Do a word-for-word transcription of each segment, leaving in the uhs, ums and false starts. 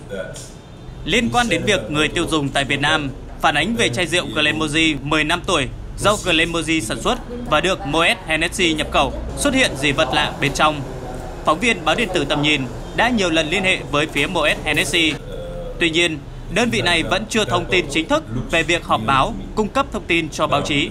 Liên quan đến việc người tiêu dùng tại Việt Nam phản ánh về chai rượu Glenmorangie mười năm tuổi do Glenmorangie sản xuất và được Moet Hennessy nhập khẩu xuất hiện dị vật lạ bên trong, phóng viên báo điện tử Tầm Nhìn đã nhiều lần liên hệ với phía Moet Hennessy. Tuy nhiên, đơn vị này vẫn chưa thông tin chính thức về việc họp báo, cung cấp thông tin cho báo chí.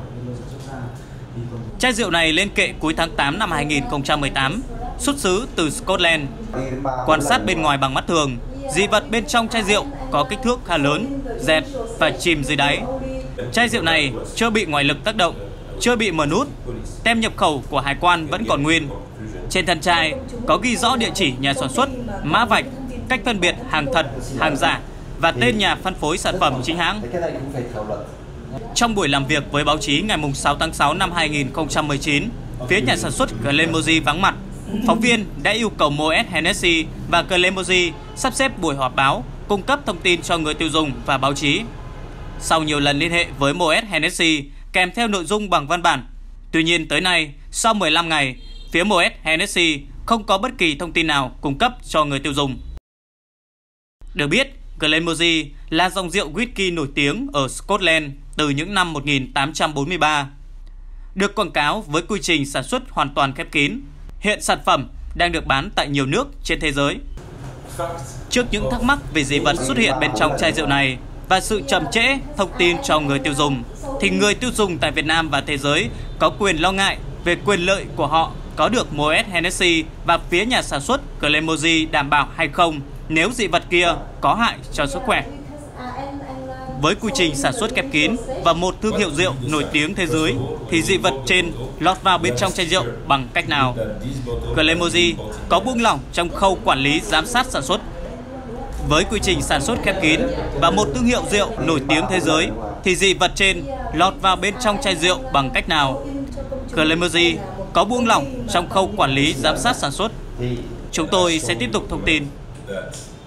Chai rượu này lên kệ cuối tháng tám năm hai nghìn không trăm mười tám, xuất xứ từ Scotland. Quan sát bên ngoài bằng mắt thường, dị vật bên trong chai rượu có kích thước khá lớn, dẹt và chìm dưới đáy. Chai rượu này chưa bị ngoại lực tác động, chưa bị mở nút. Tem nhập khẩu của hải quan vẫn còn nguyên. Trên thân chai có ghi rõ địa chỉ nhà sản xuất, mã vạch, cách phân biệt hàng thật, hàng giả và tên nhà phân phối sản phẩm chính hãng. Trong buổi làm việc với báo chí ngày sáu tháng sáu năm hai nghìn không trăm mười chín, phía nhà sản xuất Glenmorangie vắng mặt. Phóng viên đã yêu cầu Moet Hennessy và Glenmorangie sắp xếp buổi họp báo, cung cấp thông tin cho người tiêu dùng và báo chí. Sau nhiều lần liên hệ với Moet Hennessy kèm theo nội dung bằng văn bản, tuy nhiên tới nay, sau mười lăm ngày, phía Moet Hennessy không có bất kỳ thông tin nào cung cấp cho người tiêu dùng. Được biết, Glenmorangie là dòng rượu whisky nổi tiếng ở Scotland từ những năm một nghìn tám trăm bốn mươi ba. Được quảng cáo với quy trình sản xuất hoàn toàn khép kín, hiện sản phẩm đang được bán tại nhiều nước trên thế giới. Trước những thắc mắc về dị vật xuất hiện bên trong chai rượu này và sự chậm trễ thông tin cho người tiêu dùng, thì người tiêu dùng tại Việt Nam và thế giới có quyền lo ngại về quyền lợi của họ có được Moet Hennessy và phía nhà sản xuất Glenmorangie đảm bảo hay không nếu dị vật kia có hại cho sức khỏe. Với quy trình sản xuất khép kín và một thương hiệu rượu nổi tiếng thế giới, thì dị vật trên lọt vào bên trong chai rượu bằng cách nào? Glenmorangie có buông lỏng trong khâu quản lý giám sát sản xuất. Với quy trình sản xuất khép kín và một thương hiệu rượu nổi tiếng thế giới, thì dị vật trên lọt vào bên trong chai rượu bằng cách nào? Glenmorangie có buông lỏng trong khâu quản lý giám sát sản xuất. Chúng tôi sẽ tiếp tục thông tin.